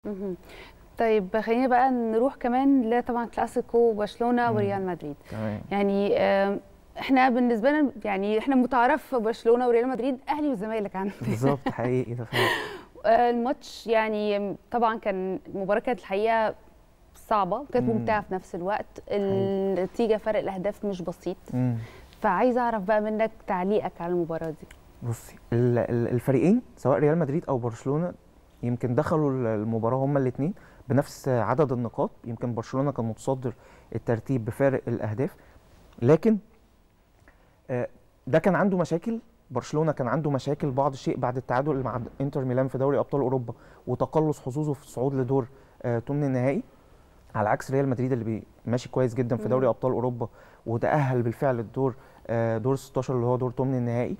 اهم. طيب خلينا بقى نروح كمان طبعا كلاسيكو برشلونة إمم. وريال مدريد. تمام. يعني احنا بالنسبة لنا يعني احنا متعارف برشلونة وريال مدريد اهلي وزمالك عندنا. بالضبط حقيقي ده فعلًا. الماتش يعني طبعا المباراة كانت الحقيقة صعبة وكانت ممتعة في نفس الوقت، حقيقي. النتيجة فرق الأهداف مش بسيط. إمم. فعايزة أعرف بقى منك تعليقك على المباراة دي. بُصّي، الفريقين سواء ريال مدريد أو برشلونة يمكن دخلوا المباراة هُم الاتنين بنفس عدد النقاط، يمكن برشلونة كان متصدر الترتيب بفارق الأهداف، لكن ده كان عنده مشاكل. برشلونة كان عنده مشاكل بعض الشيء بعد التعادل مع انتر ميلان في دوري أبطال أوروبا وتقلُّص حظوظه في الصعود لدور تمن النهائي، على عكس ريال مدريد اللي ماشي كويس جدًا في دوري أبطال أوروبا وتأهّل بالفعل للدور دور 16 اللي هو دور تمن النهائي.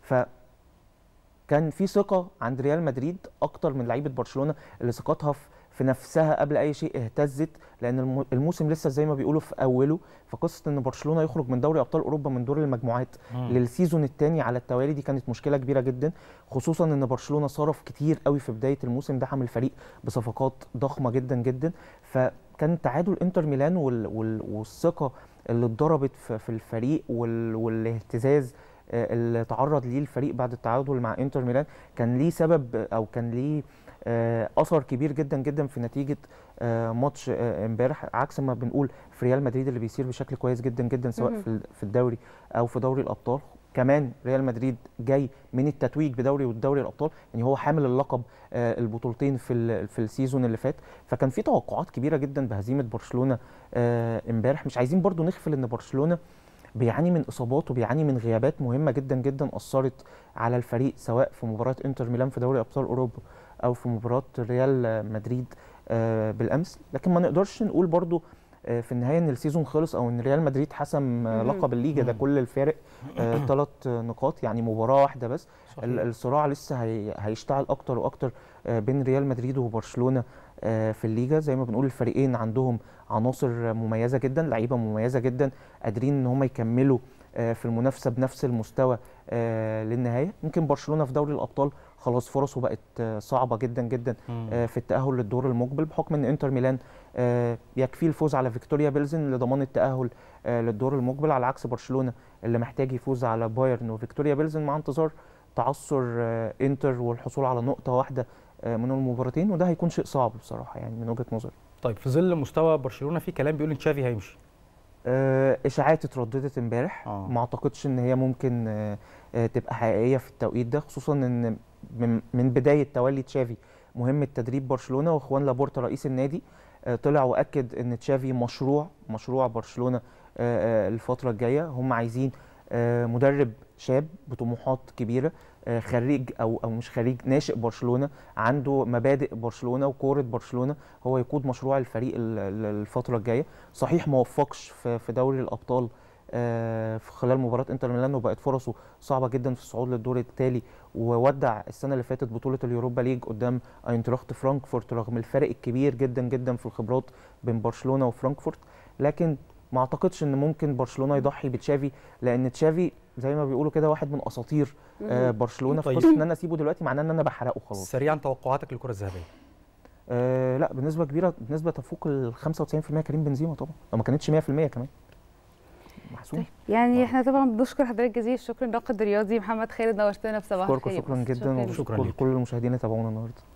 كان في ثقة عند ريال مدريد أكتر من لعيبة برشلونة اللي ثقتها في نفسها قبل أي شيء اهتزت، لأن الموسم لسه زي ما بيقولوا في أوله. فقصة إن برشلونة يخرج من دوري أبطال أوروبا من دور المجموعات للسيزون الثاني على التوالي دي كانت مشكلة كبيرة جدا، خصوصا إن برشلونة صرف كتير قوي في بداية الموسم، دعم الفريق بصفقات ضخمة جدا جدا. فكان تعادل انتر ميلان والثقة اللي اتضربت في الفريق والاهتزاز اللي تعرض ليه الفريق بعد التعادل مع انتر ميلان كان ليه سبب او كان ليه اثر كبير جدا جدا في نتيجه ماتش امبارح، عكس ما بنقول في ريال مدريد اللي بيسير بشكل كويس جدا جدا سواء في الدوري او في دوري الابطال. كمان ريال مدريد جاي من التتويج بدوري والدوري الابطال، يعني هو حامل اللقب البطولتين في السيزون اللي فات. فكان في توقعات كبيره جدا بهزيمه برشلونه امبارح. مش عايزين برضو نغفل ان برشلونه بيعاني من اصابات وبيعاني من غيابات مهمه جدا جدا اثرت على الفريق، سواء في مباراه انتر ميلان في دوري ابطال اوروبا او في مباراه ريال مدريد بالامس. لكن ما نقدرش نقول برضو في النهايه ان السيزون خلص او ان ريال مدريد حسم لقب الليجا. ده كل الفارق 3 نقاط، يعني مباراه واحده بس. الصراع لسه هيشتعل اكتر واكتر بين ريال مدريد وبرشلونه في الليجا. زي ما بنقول الفريقين عندهم عناصر مميزه جدا، لعيبه مميزه جدا قادرين ان هم يكملوا في المنافسه بنفس المستوى للنهايه. يمكن برشلونه في دوري الابطال خلاص فرصه بقت صعبه جدا جدا في التاهل للدور المقبل، بحكم ان انتر ميلان يكفيه الفوز على فيكتوريا بيلزن لضمان التاهل للدور المقبل، على عكس برشلونه اللي محتاج يفوز على بايرن وفيكتوريا بيلزن مع انتظار تعثر انتر والحصول على نقطه واحده من المباراتين، وده هيكون شيء صعب بصراحه يعني من وجهه نظري. طيب في ظل مستوى برشلونه في كلام بيقول ان تشافي هيمشي. اشاعات اترددت امبارح، ما اعتقدش ان هي ممكن تبقى حقيقيه في التوقيت ده، خصوصا ان من بدايه تولي تشافي مهمه تدريب برشلونه، واخوان لابورتا رئيس النادي طلع واكد ان تشافي مشروع برشلونه الفتره الجايه. هم عايزين مدرب شاب بطموحات كبيره، خريج او مش خريج، ناشئ برشلونه، عنده مبادئ برشلونه وكوره برشلونه، هو يقود مشروع الفريق الفتره الجايه. صحيح ما وفقش في دوري الابطال في خلال مباراه انتر ميلان وبقت فرصه صعبه جدا في الصعود للدور التالي، وودع السنه اللي فاتت بطوله اليوروبا ليج قدام اينتراخت فرانكفورت رغم الفرق الكبير جدا جدا في الخبرات بين برشلونه وفرانكفورت. لكن ما اعتقدش ان ممكن برشلونه يضحي بتشافي، لان تشافي زي ما بيقولوا كده واحد من اساطير برشلونه. طيب. فقصه ان انا اسيبه دلوقتي معناه ان انا بحرقه خلاص. سريعا توقعاتك للكره الذهبيه؟ لا بنسبه كبيره، بنسبه تفوق ال 95% كريم بنزيما طبعا، لو ما كانتش 100% كمان محسوم. طيب يعني احنا طبعا بنشكر حضرتك جزيل الشكر الناقد الرياضي محمد خالد، نورتنا في صباح الخير. شكرا جدا، وشكرا لكل المشاهدين اللي تابعونا النهارده.